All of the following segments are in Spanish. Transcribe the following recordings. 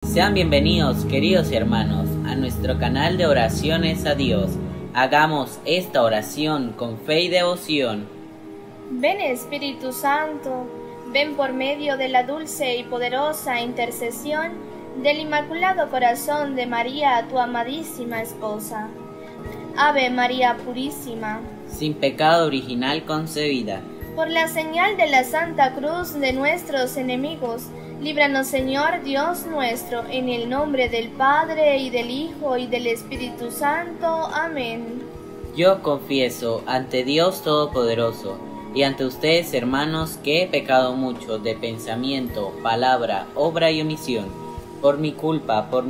Sean bienvenidos, queridos hermanos, a nuestro canal de oraciones a Dios. Hagamos esta oración con fe y devoción. Ven Espíritu Santo, ven por medio de la dulce y poderosa intercesión del Inmaculado Corazón de María, tu amadísima esposa. Ave María Purísima, Sin pecado original concebida. por la señal de la Santa Cruz de nuestros enemigos, líbranos Señor Dios nuestro, en el nombre del Padre, y del Hijo, y del Espíritu Santo. Amén. Yo confieso ante Dios Todopoderoso y ante ustedes, hermanos, que he pecado mucho de pensamiento, palabra, obra y omisión, por mi culpa, por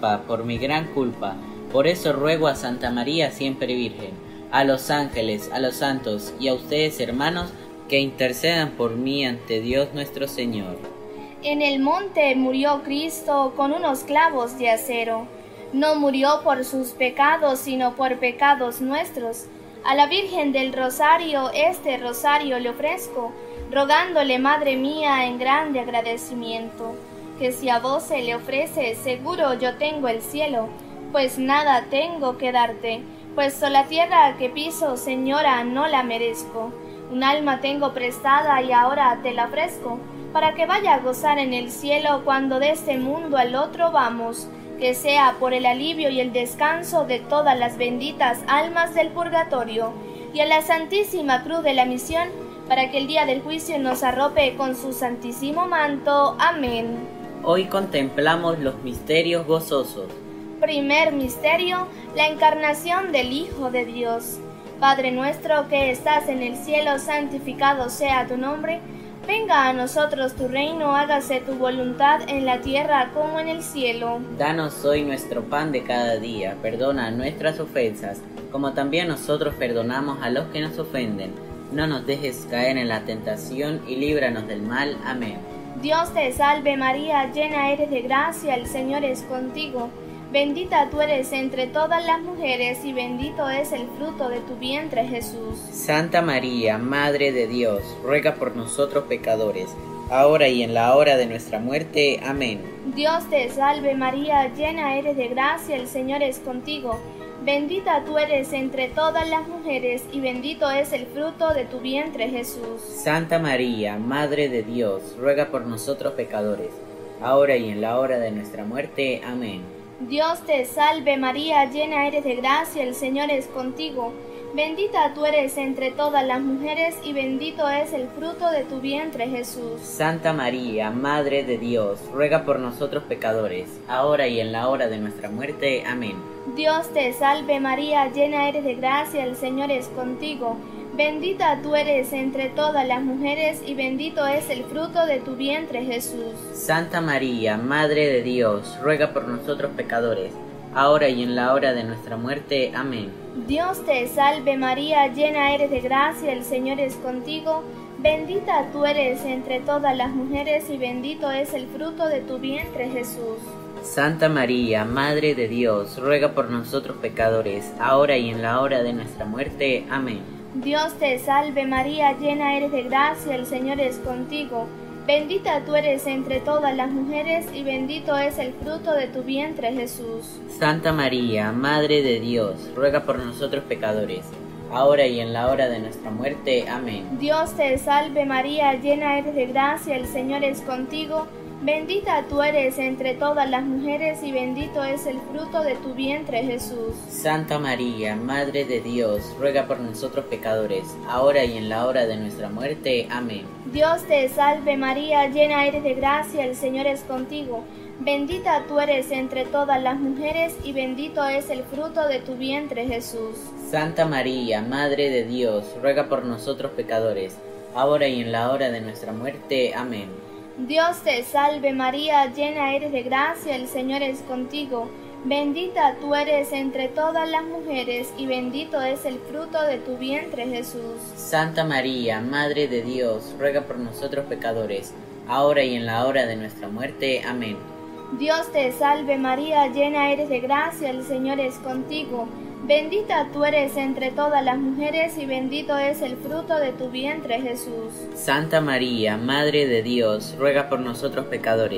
mi gran culpa. Por eso ruego a Santa María siempre Virgen, a los ángeles, a los santos y a ustedes, hermanos, que intercedan por mí ante Dios nuestro Señor. En el monte murió Cristo con unos clavos de acero. No murió por sus pecados, sino por pecados nuestros. A la Virgen del Rosario este rosario le ofrezco, rogándole, Madre mía, en grande agradecimiento, que si a vos se le ofrece, seguro yo tengo el cielo, pues nada tengo que darte, puesto la tierra que piso, Señora, no la merezco. Un alma tengo prestada y ahora te la ofrezco, para que vaya a gozar en el cielo cuando de este mundo al otro vamos, que sea por el alivio y el descanso de todas las benditas almas del purgatorio, y a la Santísima Cruz de la Misión, para que el día del juicio nos arrope con su santísimo manto. Amén. Hoy contemplamos los misterios gozosos. Primer misterio, la encarnación del Hijo de Dios. Padre nuestro que estás en el cielo, santificado sea tu nombre. Venga a nosotros tu reino, hágase tu voluntad en la tierra como en el cielo. Danos hoy nuestro pan de cada día, perdona nuestras ofensas, como también nosotros perdonamos a los que nos ofenden. No nos dejes caer en la tentación y líbranos del mal. Amén. Dios te salve María, llena eres de gracia, el Señor es contigo. Bendita tú eres entre todas las mujeres, y bendito es el fruto de tu vientre, Jesús. Santa María, Madre de Dios, ruega por nosotros pecadores, ahora y en la hora de nuestra muerte. Amén. Dios te salve María, llena eres de gracia, el Señor es contigo. Bendita tú eres entre todas las mujeres, y bendito es el fruto de tu vientre, Jesús. Santa María, Madre de Dios, ruega por nosotros pecadores, ahora y en la hora de nuestra muerte. Amén. Dios te salve María, llena eres de gracia, el Señor es contigo. Bendita tú eres entre todas las mujeres, y bendito es el fruto de tu vientre, Jesús. Santa María, Madre de Dios, ruega por nosotros pecadores, ahora y en la hora de nuestra muerte. Amén. Dios te salve María, llena eres de gracia, el Señor es contigo. Bendita tú eres entre todas las mujeres, y bendito es el fruto de tu vientre, Jesús. Santa María, Madre de Dios, ruega por nosotros pecadores, ahora y en la hora de nuestra muerte. Amén. Dios te salve María, llena eres de gracia, el Señor es contigo. Bendita tú eres entre todas las mujeres, y bendito es el fruto de tu vientre, Jesús. Santa María, Madre de Dios, ruega por nosotros pecadores, ahora y en la hora de nuestra muerte. Amén. Dios te salve María, llena eres de gracia, el Señor es contigo. Bendita tú eres entre todas las mujeres, y bendito es el fruto de tu vientre, Jesús. Santa María, Madre de Dios, ruega por nosotros pecadores, ahora y en la hora de nuestra muerte. Amén. Dios te salve María, llena eres de gracia, el Señor es contigo. Bendita tú eres entre todas las mujeres, y bendito es el fruto de tu vientre, Jesús. Santa María, Madre de Dios, ruega por nosotros pecadores, ahora y en la hora de nuestra muerte. Amén. Dios te salve María, llena eres de gracia, el Señor es contigo. Bendita tú eres entre todas las mujeres, y bendito es el fruto de tu vientre, Jesús. Santa María, Madre de Dios, ruega por nosotros pecadores, ahora y en la hora de nuestra muerte. Amén. Dios te salve María, llena eres de gracia, el Señor es contigo. Bendita tú eres entre todas las mujeres, y bendito es el fruto de tu vientre, Jesús. Santa María, Madre de Dios, ruega por nosotros pecadores, ahora y en la hora de nuestra muerte. Amén. Dios te salve María, llena eres de gracia, el Señor es contigo. Bendita tú eres entre todas las mujeres, y bendito es el fruto de tu vientre, Jesús. Santa María, Madre de Dios, ruega por nosotros pecadores,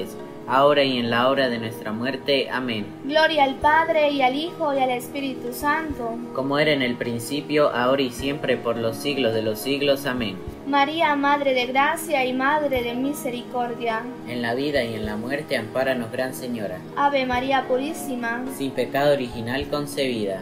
ahora y en la hora de nuestra muerte. Amén. Gloria al Padre, y al Hijo, y al Espíritu Santo. Como era en el principio, ahora y siempre, por los siglos de los siglos. Amén. María, Madre de Gracia y Madre de Misericordia. En la vida y en la muerte, ampáranos, Gran Señora. Ave María Purísima. Sin pecado original concebida.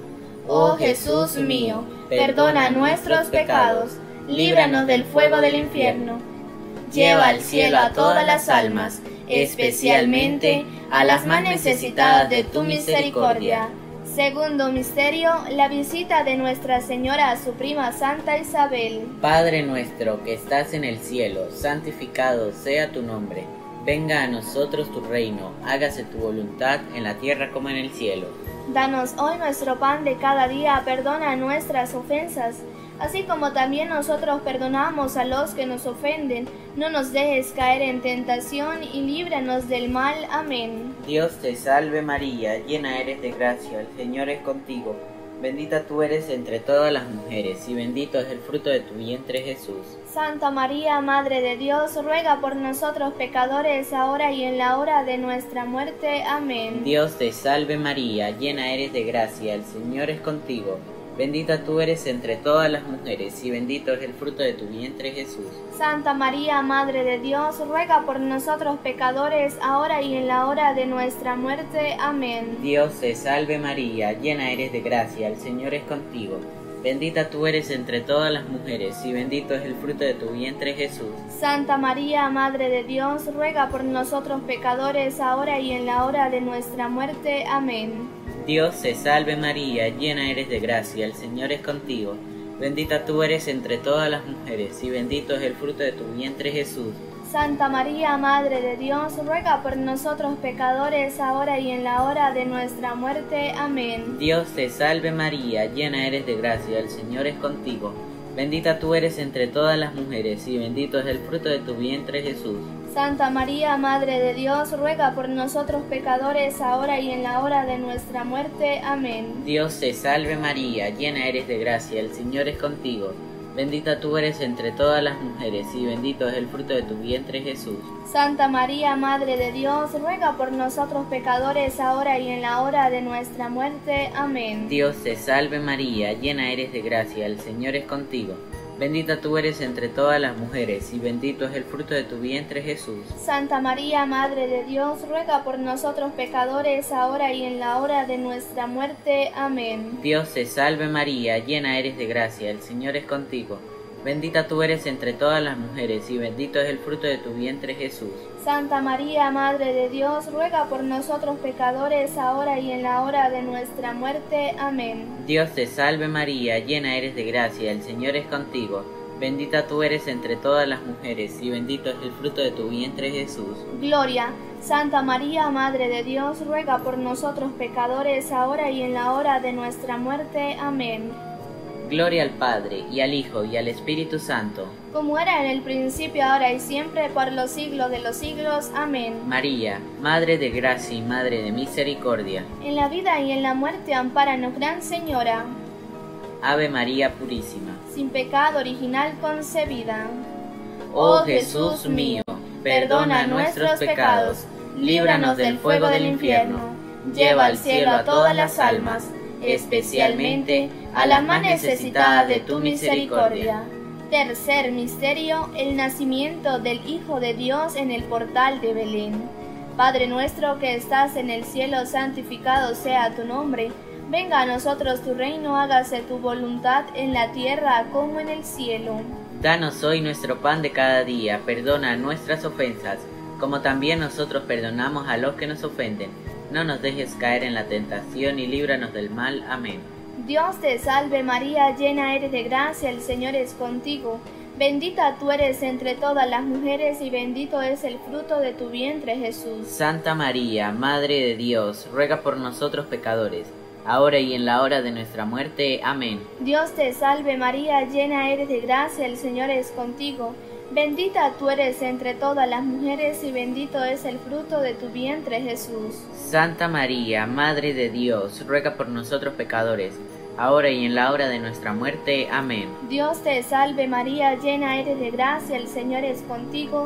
Oh Jesús mío, perdona nuestros pecados, líbranos del fuego del infierno. Lleva al cielo a todas las almas, especialmente a las más necesitadas de tu misericordia. Segundo misterio, la visita de Nuestra Señora a su prima Santa Isabel. Padre nuestro que estás en el cielo, santificado sea tu nombre. Venga a nosotros tu reino, hágase tu voluntad en la tierra como en el cielo. Danos hoy nuestro pan de cada día, perdona nuestras ofensas, así como también nosotros perdonamos a los que nos ofenden. No nos dejes caer en tentación y líbranos del mal. Amén. Dios te salve María, llena eres de gracia, el Señor es contigo. Bendita tú eres entre todas las mujeres, y bendito es el fruto de tu vientre Jesús. Santa María, Madre de Dios, ruega por nosotros pecadores, ahora y en la hora de nuestra muerte. Amén. Dios te salve María, llena eres de gracia, el Señor es contigo. Bendita tú eres entre todas las mujeres, y bendito es el fruto de tu vientre Jesús. Santa María, Madre de Dios, ruega por nosotros pecadores, ahora y en la hora de nuestra muerte. Amén. Dios te salve María, llena eres de gracia, el Señor es contigo. Bendita tú eres entre todas las mujeres, y bendito es el fruto de tu vientre Jesús. Santa María, Madre de Dios, ruega por nosotros pecadores, ahora y en la hora de nuestra muerte. Amén. Dios te salve María, llena eres de gracia, el Señor es contigo. Bendita tú eres entre todas las mujeres, y bendito es el fruto de tu vientre Jesús. Santa María, Madre de Dios, ruega por nosotros pecadores, ahora y en la hora de nuestra muerte. Amén. Dios te salve María, llena eres de gracia, el Señor es contigo. Bendita tú eres entre todas las mujeres, y bendito es el fruto de tu vientre Jesús. Santa María, Madre de Dios, ruega por nosotros pecadores, ahora y en la hora de nuestra muerte. Amén. Dios te salve María, llena eres de gracia, el Señor es contigo. Bendita tú eres entre todas las mujeres, y bendito es el fruto de tu vientre Jesús. Santa María, Madre de Dios, ruega por nosotros pecadores, ahora y en la hora de nuestra muerte. Amén. Dios te salve María, llena eres de gracia, el Señor es contigo. Bendita tú eres entre todas las mujeres, y bendito es el fruto de tu vientre Jesús. Santa María, Madre de Dios, ruega por nosotros pecadores, ahora y en la hora de nuestra muerte. Amén. Dios te salve María, llena eres de gracia, el Señor es contigo. Bendita tú eres entre todas las mujeres, y bendito es el fruto de tu vientre Jesús. Santa María, Madre de Dios, ruega por nosotros pecadores, ahora y en la hora de nuestra muerte. Amén. Dios te salve María, llena eres de gracia, el Señor es contigo. Bendita tú eres entre todas las mujeres, y bendito es el fruto de tu vientre Jesús. Gloria. Santa María, Madre de Dios, ruega por nosotros pecadores, ahora y en la hora de nuestra muerte. Amén. Gloria al Padre, y al Hijo, y al Espíritu Santo. Como era en el principio, ahora y siempre, por los siglos de los siglos. Amén. María, Madre de gracia y Madre de misericordia. En la vida y en la muerte, ampáranos, Gran Señora. Ave María Purísima. Sin pecado original concebida. Oh Jesús mío, perdona nuestros pecados, líbranos del fuego del infierno, lleva al cielo a todas las almas, especialmente a las más necesitadas de tu misericordia. Tercer misterio, el nacimiento del Hijo de Dios en el portal de Belén. Padre nuestro que estás en el cielo, santificado sea tu nombre. Venga a nosotros tu reino, hágase tu voluntad en la tierra como en el cielo. Danos hoy nuestro pan de cada día, perdona nuestras ofensas, como también nosotros perdonamos a los que nos ofenden. No nos dejes caer en la tentación y líbranos del mal. Amén. Dios te salve María, llena eres de gracia, el Señor es contigo. Bendita tú eres entre todas las mujeres, y bendito es el fruto de tu vientre Jesús. Santa María, Madre de Dios, ruega por nosotros pecadores, ahora y en la hora de nuestra muerte. Amén. Dios te salve María, llena eres de gracia, el Señor es contigo. Bendita tú eres entre todas las mujeres, y bendito es el fruto de tu vientre Jesús. Santa María, Madre de Dios, ruega por nosotros pecadores, ahora y en la hora de nuestra muerte. Amén. Dios te salve María, llena eres de gracia, el Señor es contigo.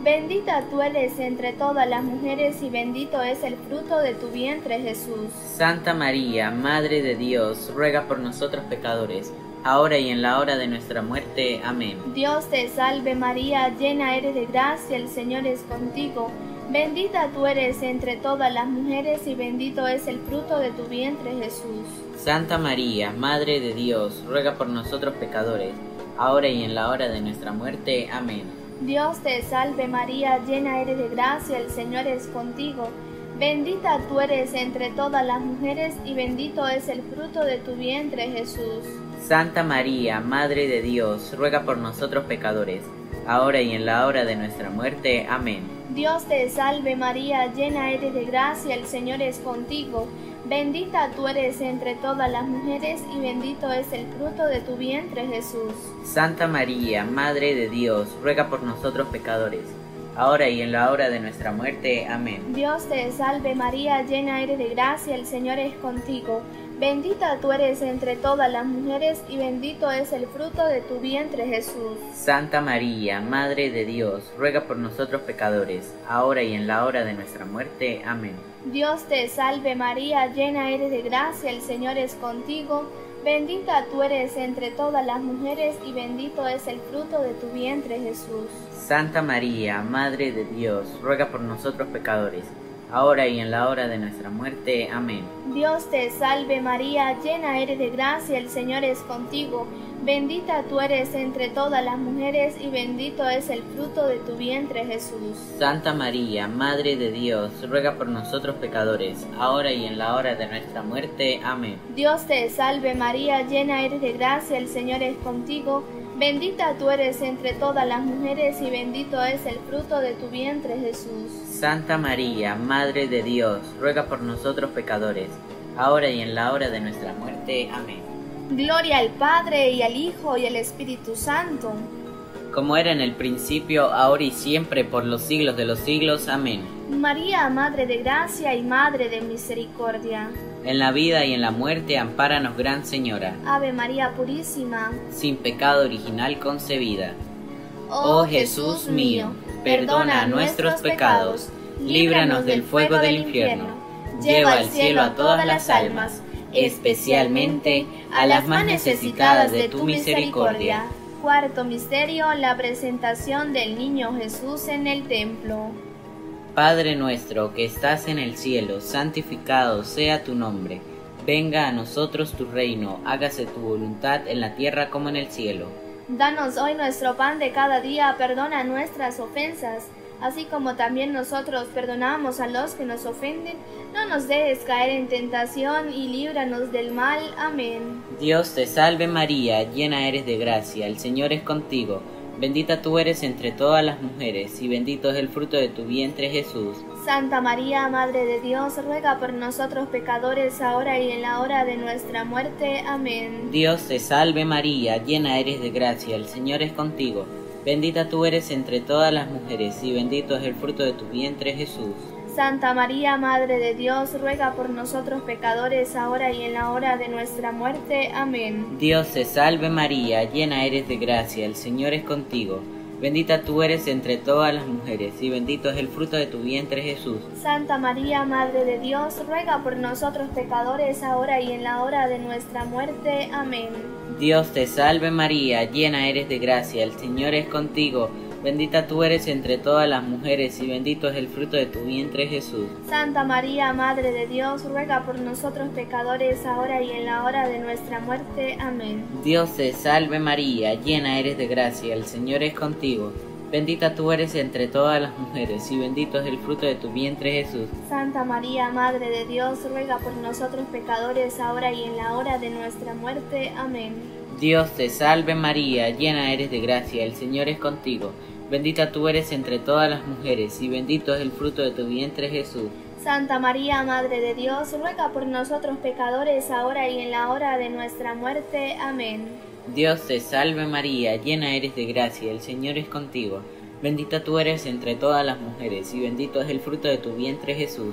Bendita tú eres entre todas las mujeres y bendito es el fruto de tu vientre, Jesús. Santa María, Madre de Dios, ruega por nosotros pecadores, ahora y en la hora de nuestra muerte. Amén. Dios te salve María, llena eres de gracia, el Señor es contigo. Bendita tú eres entre todas las mujeres y bendito es el fruto de tu vientre, Jesús. Santa María, Madre de Dios, ruega por nosotros pecadores, ahora y en la hora de nuestra muerte. Amén. Dios te salve María, llena eres de gracia, el Señor es contigo. Bendita tú eres entre todas las mujeres y bendito es el fruto de tu vientre, Jesús. Santa María, Madre de Dios, ruega por nosotros pecadores, ahora y en la hora de nuestra muerte. Amén. Dios te salve María, llena eres de gracia, el Señor es contigo. Bendita tú eres entre todas las mujeres y bendito es el fruto de tu vientre, Jesús. Santa María, Madre de Dios, ruega por nosotros pecadores, ahora y en la hora de nuestra muerte. Amén. Dios te salve María, llena eres de gracia, el Señor es contigo. Bendita tú eres entre todas las mujeres y bendito es el fruto de tu vientre, Jesús. Santa María, Madre de Dios, ruega por nosotros pecadores, ahora y en la hora de nuestra muerte. Amén. Dios te salve María, llena eres de gracia, el Señor es contigo. Bendita tú eres entre todas las mujeres y bendito es el fruto de tu vientre, Jesús. Santa María, Madre de Dios, ruega por nosotros pecadores, ahora y en la hora de nuestra muerte. Amén. Dios te salve María, llena eres de gracia, el Señor es contigo. Bendita tú eres entre todas las mujeres y bendito es el fruto de tu vientre, Jesús. Santa María, Madre de Dios, ruega por nosotros pecadores, ahora y en la hora de nuestra muerte. Amén. Dios te salve María, llena eres de gracia, el Señor es contigo. Bendita tú eres entre todas las mujeres y bendito es el fruto de tu vientre, Jesús. Santa María, Madre de Dios, ruega por nosotros pecadores, ahora y en la hora de nuestra muerte. Amén. Gloria al Padre, y al Hijo, y al Espíritu Santo. Como era en el principio, ahora y siempre, por los siglos de los siglos. Amén. María, Madre de Gracia y Madre de Misericordia. En la vida y en la muerte, ampáranos, Gran Señora. Ave María Purísima, sin pecado original concebida. oh Jesús mío, perdona nuestros pecados, líbranos del fuego del infierno, lleva al cielo a todas las almas, especialmente a las más necesitadas de tu misericordia. Cuarto misterio, la presentación del niño Jesús en el templo. Padre nuestro que estás en el cielo, santificado sea tu nombre. Venga a nosotros tu reino, hágase tu voluntad en la tierra como en el cielo. Danos hoy nuestro pan de cada día, perdona nuestras ofensas, así como también nosotros perdonamos a los que nos ofenden. No nos dejes caer en tentación y líbranos del mal. Amén. Dios te salve María, llena eres de gracia, el Señor es contigo. Bendita tú eres entre todas las mujeres, y bendito es el fruto de tu vientre, Jesús. Santa María, Madre de Dios, ruega por nosotros pecadores, ahora y en la hora de nuestra muerte. Amén. Dios te salve María, llena eres de gracia, el Señor es contigo. Bendita tú eres entre todas las mujeres, y bendito es el fruto de tu vientre, Jesús. Santa María, Madre de Dios, ruega por nosotros pecadores, ahora y en la hora de nuestra muerte. Amén. Dios te salve María, llena eres de gracia, el Señor es contigo. Bendita tú eres entre todas las mujeres, y bendito es el fruto de tu vientre, Jesús. Santa María, Madre de Dios, ruega por nosotros pecadores, ahora y en la hora de nuestra muerte. Amén. Dios te salve María, llena eres de gracia, el Señor es contigo. Bendita tú eres entre todas las mujeres, y bendito es el fruto de tu vientre, Jesús. Santa María, Madre de Dios, ruega por nosotros pecadores, ahora y en la hora de nuestra muerte. Amén. Dios te salve María, llena eres de gracia, el Señor es contigo. Bendita tú eres entre todas las mujeres, y bendito es el fruto de tu vientre, Jesús. Santa María, Madre de Dios, ruega por nosotros pecadores, ahora y en la hora de nuestra muerte. Amén. Dios te salve María, llena eres de gracia, el Señor es contigo. Bendita tú eres entre todas las mujeres, y bendito es el fruto de tu vientre, Jesús. Santa María, Madre de Dios, ruega por nosotros pecadores, ahora y en la hora de nuestra muerte. Amén. Dios te salve María, llena eres de gracia, el Señor es contigo. Bendita tú eres entre todas las mujeres, y bendito es el fruto de tu vientre, Jesús.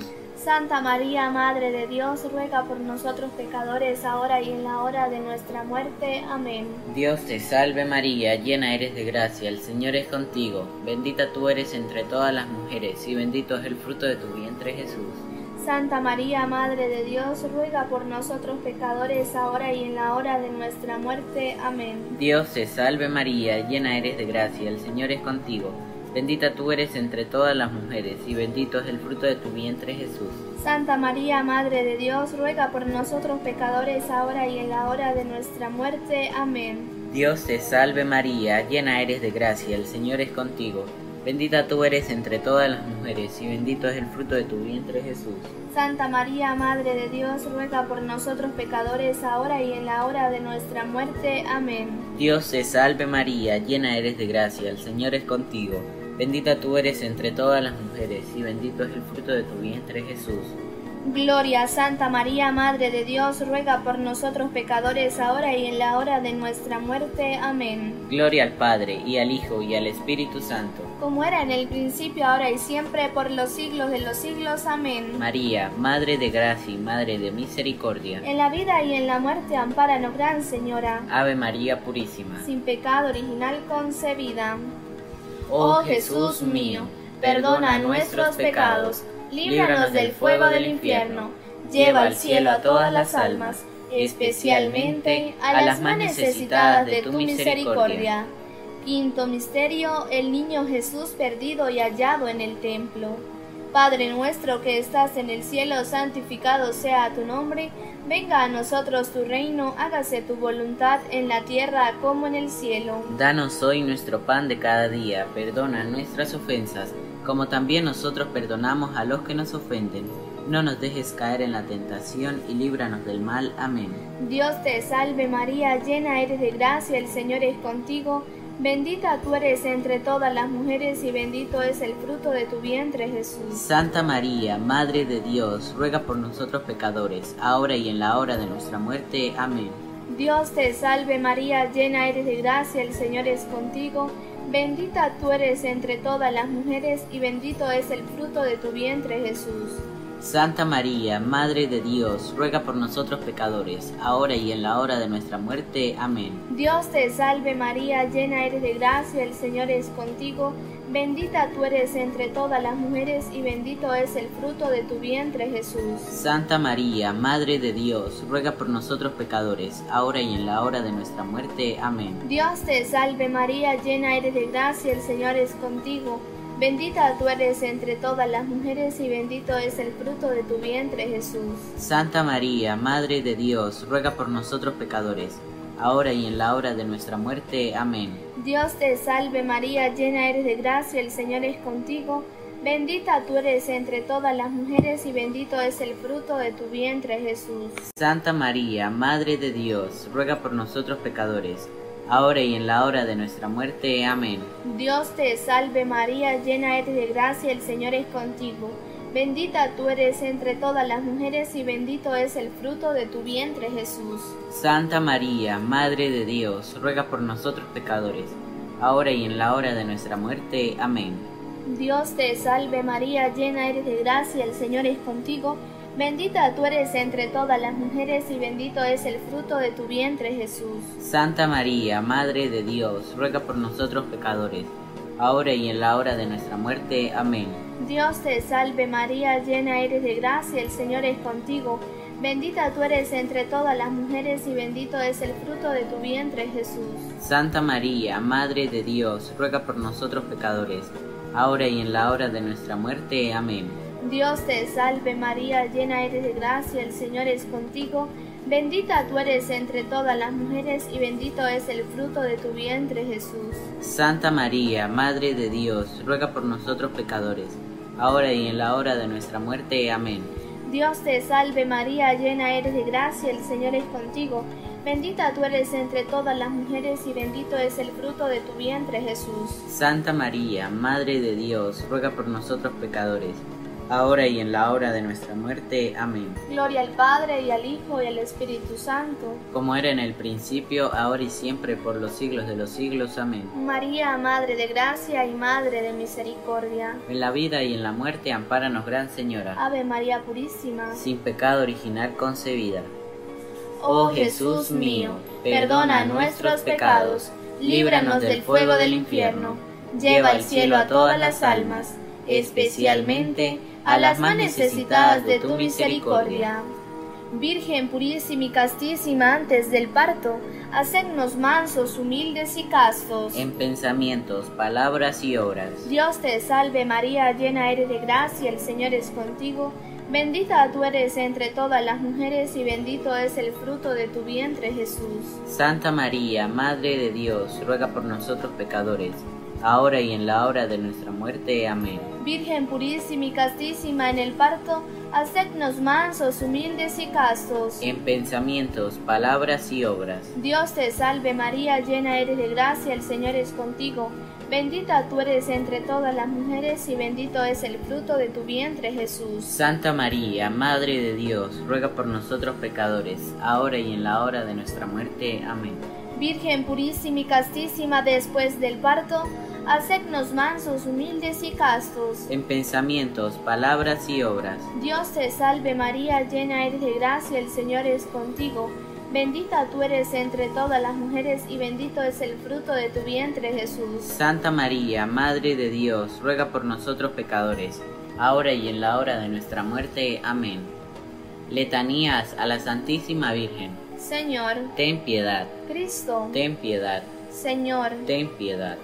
Santa María, Madre de Dios, ruega por nosotros pecadores, ahora y en la hora de nuestra muerte. Amén. Dios te salve María, llena eres de gracia, el Señor es contigo. Bendita tú eres entre todas las mujeres, y bendito es el fruto de tu vientre Jesús. Santa María, Madre de Dios, ruega por nosotros pecadores, ahora y en la hora de nuestra muerte. Amén. Dios te salve María, llena eres de gracia, el Señor es contigo. Bendita tú eres entre todas las mujeres, y bendito es el fruto de tu vientre Jesús. Santa María, Madre de Dios, ruega por nosotros pecadores, ahora y en la hora de nuestra muerte. Amén. Dios te salve María, llena eres de gracia, el Señor es contigo. Bendita tú eres entre todas las mujeres, y bendito es el fruto de tu vientre Jesús. Santa María, Madre de Dios, ruega por nosotros pecadores, ahora y en la hora de nuestra muerte. Amén. Dios te salve María, llena eres de gracia, el Señor es contigo. Bendita tú eres entre todas las mujeres, y bendito es el fruto de tu vientre Jesús. Gloria a Santa María, Madre de Dios, ruega por nosotros pecadores, ahora y en la hora de nuestra muerte. Amén. Gloria al Padre, y al Hijo, y al Espíritu Santo. Como era en el principio, ahora y siempre, por los siglos de los siglos. Amén. María, Madre de gracia y Madre de misericordia. En la vida y en la muerte, ampáranos, Gran Señora. Ave María Purísima. Sin pecado original concebida. Oh Jesús mío, perdona nuestros pecados, líbranos del fuego del infierno, lleva al cielo a todas las almas, especialmente a las más necesitadas de tu misericordia. Quinto misterio, el niño Jesús perdido y hallado en el templo. Padre nuestro que estás en el cielo, santificado sea tu nombre. Venga a nosotros tu reino, hágase tu voluntad en la tierra como en el cielo. Danos hoy nuestro pan de cada día, perdona nuestras ofensas, como también nosotros perdonamos a los que nos ofenden. No nos dejes caer en la tentación y líbranos del mal. Amén. Dios te salve María, llena eres de gracia, el Señor es contigo. Bendita tú eres entre todas las mujeres y bendito es el fruto de tu vientre Jesús. Santa María, Madre de Dios, ruega por nosotros pecadores, ahora y en la hora de nuestra muerte. Amén. Dios te salve María, llena eres de gracia, el Señor es contigo. Bendita tú eres entre todas las mujeres y bendito es el fruto de tu vientre Jesús. Santa María, Madre de Dios, ruega por nosotros pecadores, ahora y en la hora de nuestra muerte. Amén. Dios te salve María, llena eres de gracia, el Señor es contigo. Bendita tú eres entre todas las mujeres y bendito es el fruto de tu vientre Jesús. Santa María, Madre de Dios, ruega por nosotros pecadores, ahora y en la hora de nuestra muerte. Amén. Dios te salve María, llena eres de gracia, el Señor es contigo. Bendita tú eres entre todas las mujeres y bendito es el fruto de tu vientre Jesús. Santa María, Madre de Dios, ruega por nosotros pecadores, ahora y en la hora de nuestra muerte. Amén. Dios te salve María, llena eres de gracia, el Señor es contigo. Bendita tú eres entre todas las mujeres y bendito es el fruto de tu vientre Jesús. Santa María, Madre de Dios, ruega por nosotros pecadores, ahora y en la hora de nuestra muerte. Amén. Dios te salve María, llena eres de gracia, el Señor es contigo. Bendita tú eres entre todas las mujeres y bendito es el fruto de tu vientre Jesús. Santa María, Madre de Dios, ruega por nosotros pecadores, ahora y en la hora de nuestra muerte. Amén. Dios te salve María, llena eres de gracia, el Señor es contigo. Bendita tú eres entre todas las mujeres y bendito es el fruto de tu vientre Jesús. Santa María, Madre de Dios, ruega por nosotros pecadores, ahora y en la hora de nuestra muerte. Amén. Dios te salve María, llena eres de gracia, el Señor es contigo. Bendita tú eres entre todas las mujeres y bendito es el fruto de tu vientre Jesús. Santa María, Madre de Dios, ruega por nosotros pecadores, ahora y en la hora de nuestra muerte. Amén. Dios te salve María, llena eres de gracia, el Señor es contigo. Bendita tú eres entre todas las mujeres y bendito es el fruto de tu vientre Jesús. Santa María, Madre de Dios, ruega por nosotros pecadores, ahora y en la hora de nuestra muerte. Amén. Dios te salve María, llena eres de gracia, el Señor es contigo. Bendita tú eres entre todas las mujeres y bendito es el fruto de tu vientre Jesús. Santa María, Madre de Dios, ruega por nosotros pecadores, ahora y en la hora de nuestra muerte. Amén. Gloria al Padre, y al Hijo, y al Espíritu Santo. Como era en el principio, ahora y siempre, por los siglos de los siglos. Amén. María, Madre de Gracia y Madre de Misericordia. En la vida y en la muerte, ampáranos, Gran Señora. Ave María Purísima. Sin pecado original concebida. Oh Jesús mío, perdona nuestros pecados, líbranos del fuego del infierno, lleva al cielo a todas las almas, especialmente a las más necesitadas de tu misericordia. Virgen purísima y castísima antes del parto, hacednos mansos, humildes y castos. En pensamientos, palabras y obras. Dios te salve María, llena eres de gracia, el Señor es contigo. Bendita tú eres entre todas las mujeres y bendito es el fruto de tu vientre, Jesús. Santa María, Madre de Dios, ruega por nosotros pecadores, ahora y en la hora de nuestra muerte. Amén. Virgen purísima y castísima en el parto, hacednos mansos, humildes y castos. En pensamientos, palabras y obras. Dios te salve María, llena eres de gracia, el Señor es contigo. Bendita tú eres entre todas las mujeres y bendito es el fruto de tu vientre, Jesús. Santa María, Madre de Dios, ruega por nosotros pecadores, ahora y en la hora de nuestra muerte. Amén. Virgen purísima y castísima después del parto, hacednos mansos, humildes y castos. En pensamientos, palabras y obras. Dios te salve María, llena eres de gracia, el Señor es contigo. Bendita tú eres entre todas las mujeres y bendito es el fruto de tu vientre, Jesús. Santa María, Madre de Dios, ruega por nosotros pecadores, ahora y en la hora de nuestra muerte. Amén. Letanías a la Santísima Virgen. Señor, ten piedad. Cristo, ten piedad. Señor, ten piedad.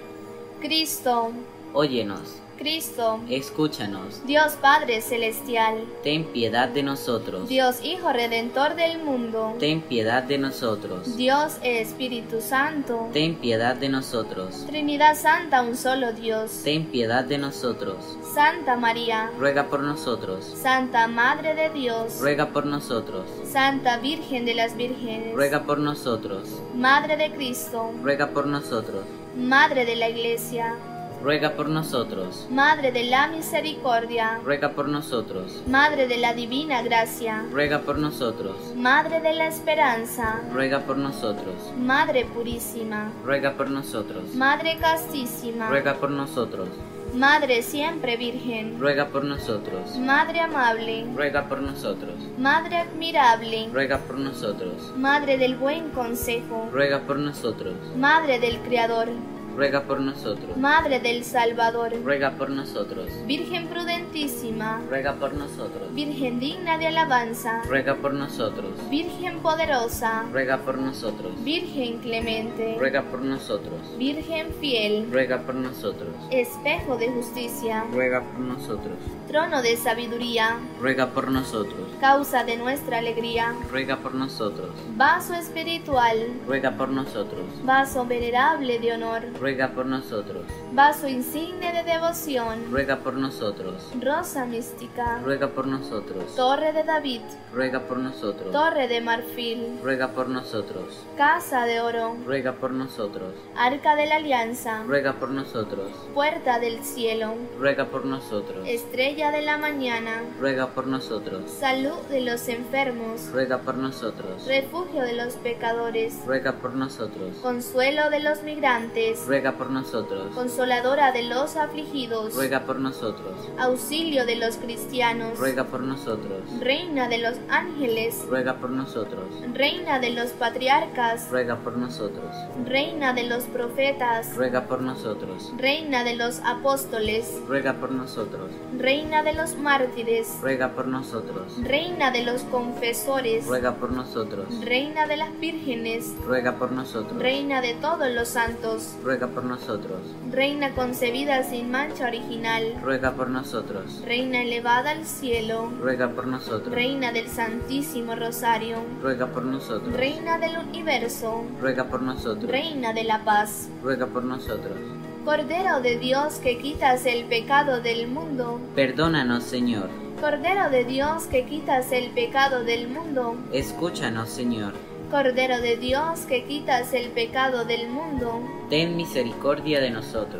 Cristo, óyenos. Cristo, escúchanos. Dios Padre Celestial, ten piedad de nosotros. Dios Hijo Redentor del mundo, ten piedad de nosotros. Dios Espíritu Santo, ten piedad de nosotros. Trinidad Santa, un solo Dios, ten piedad de nosotros. Santa María, ruega por nosotros. Santa Madre de Dios, ruega por nosotros. Santa Virgen de las Vírgenes, ruega por nosotros. Madre de Cristo, ruega por nosotros. Madre de la Iglesia, ruega por nosotros. Madre de la Misericordia, ruega por nosotros. Madre de la Divina Gracia, ruega por nosotros. Madre de la Esperanza, ruega por nosotros. Madre Purísima, ruega por nosotros. Madre Castísima, ruega por nosotros. Madre Siempre Virgen, ruega por nosotros. Madre Amable, ruega por nosotros. Madre Admirable, ruega por nosotros. Madre del Buen Consejo, ruega por nosotros. Madre del Creador, ruega por nosotros. Madre del Salvador, ruega por nosotros. Virgen prudentísima, ruega por nosotros. Virgen digna de alabanza, ruega por nosotros. Virgen poderosa, ruega por nosotros. Virgen clemente, ruega por nosotros. Virgen fiel, ruega por nosotros. espejo de justicia, ruega por nosotros. trono de sabiduría, ruega por nosotros. causa de nuestra alegría, ruega por nosotros. vaso espiritual, ruega por nosotros. vaso venerable de honor, ruega por nosotros. vaso insigne de devoción, ruega por nosotros. rosa mística, ruega por nosotros. torre de David, ruega por nosotros. torre de marfil, ruega por nosotros. casa de oro, ruega por nosotros. arca de la alianza, ruega por nosotros. puerta del cielo, ruega por nosotros. estrella de la mañana, ruega por nosotros. salud de los enfermos, ruega por nosotros. refugio de los pecadores, ruega por nosotros. consuelo de los migrantes, ruega por nosotros. consoladora de los afligidos, ruega por nosotros. auxilio de los cristianos, ruega por nosotros. reina de los ángeles, ruega por nosotros. reina de los patriarcas, ruega por nosotros. reina de los profetas, ruega por nosotros. reina de los apóstoles, ruega por nosotros. reina de los mártires, ruega por nosotros. reina de los confesores, ruega por nosotros. reina de las vírgenes, ruega por nosotros. reina de todos los santos, ruega por nosotros. reina concebida sin mancha original, ruega por nosotros. reina elevada al cielo, ruega por nosotros. reina del Santísimo Rosario, ruega por nosotros. reina del universo, ruega por nosotros. reina de la paz, ruega por nosotros. Cordero de Dios que quitas el pecado del mundo, perdónanos, Señor. Cordero de Dios que quitas el pecado del mundo, escúchanos, Señor. Cordero de Dios que quitas el pecado del mundo, ten misericordia de nosotros.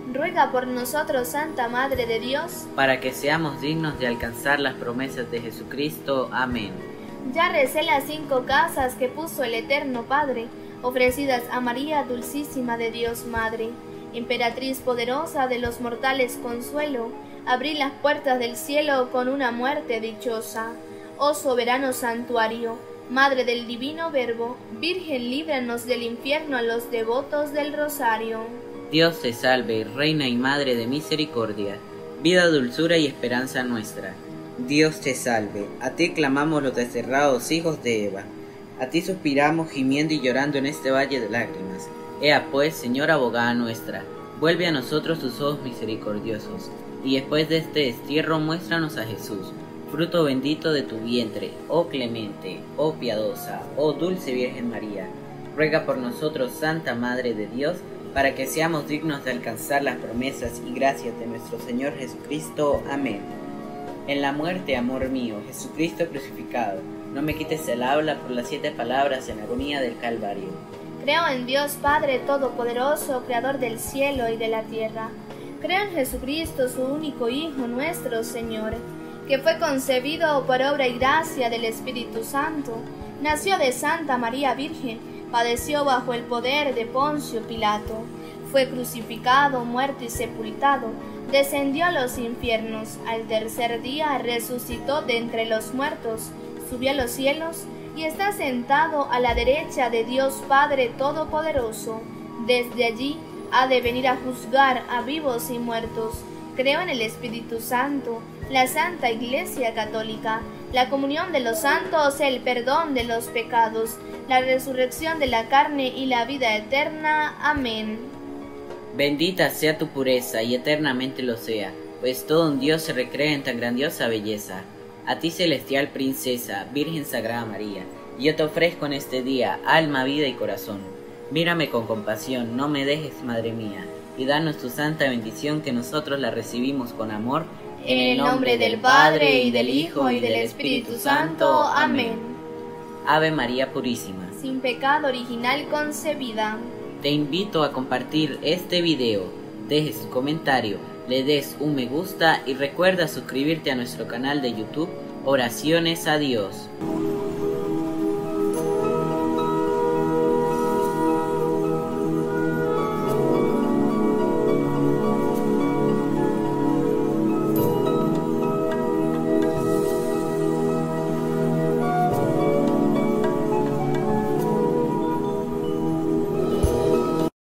ruega por nosotros, Santa Madre de Dios, para que seamos dignos de alcanzar las promesas de Jesucristo. Amén. Ya recé las 5 casas que puso el Eterno Padre, ofrecidas a María Dulcísima de Dios Madre. Emperatriz poderosa de los mortales consuelo, abrí las puertas del cielo con una muerte dichosa. Oh soberano santuario, Madre del Divino Verbo, Virgen, líbranos del infierno a los devotos del Rosario. Dios te salve, Reina y Madre de misericordia, vida, dulzura y esperanza nuestra. Dios te salve, a ti clamamos los desterrados hijos de Eva, a ti suspiramos gimiendo y llorando en este valle de lágrimas. Ea pues, Señora abogada nuestra, vuelve a nosotros tus ojos misericordiosos, y después de este destierro muéstranos a Jesús, fruto bendito de tu vientre, oh clemente, oh piadosa, oh dulce Virgen María. Ruega por nosotros, Santa Madre de Dios, para que seamos dignos de alcanzar las promesas y gracias de nuestro Señor Jesucristo. Amén. En la muerte, amor mío, Jesucristo crucificado, no me quites el habla por las 7 palabras en la agonía del Calvario. Creo en Dios Padre Todopoderoso, Creador del cielo y de la tierra. Creo en Jesucristo, su único Hijo, nuestro Señor, que fue concebido por obra y gracia del Espíritu Santo, nació de Santa María Virgen, padeció bajo el poder de Poncio Pilato, fue crucificado, muerto y sepultado, descendió a los infiernos, al tercer día resucitó de entre los muertos, subió a los cielos y está sentado a la derecha de Dios Padre Todopoderoso. Desde allí ha de venir a juzgar a vivos y muertos. Creo en el Espíritu Santo, la Santa Iglesia Católica, la comunión de los santos, el perdón de los pecados, la resurrección de la carne y la vida eterna. Amén. Bendita sea tu pureza y eternamente lo sea, pues todo un Dios se recrea en tan grandiosa belleza. A ti, celestial princesa, Virgen Sagrada María, yo te ofrezco en este día alma, vida y corazón. Mírame con compasión, no me dejes, Madre mía, y danos tu santa bendición, que nosotros la recibimos con amor. En el nombre del Padre, y del Hijo, y del Espíritu Santo. Amén. Ave María Purísima, sin pecado original concebida. Te invito a compartir este video, dejes tu comentario, le des un me gusta y recuerda suscribirte a nuestro canal de YouTube Oraciones a Dios.